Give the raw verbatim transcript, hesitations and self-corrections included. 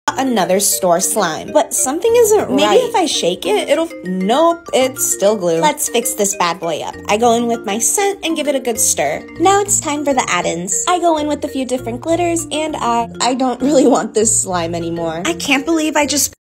Another store slime. But something isn't right. Maybe if I shake it, it'll... Nope, it's still glue. Let's fix this bad boy up. I go in with my scent and give it a good stir. Now it's time for the add-ins. I go in with a few different glitters, and I... I don't really want this slime anymore. I can't believe I just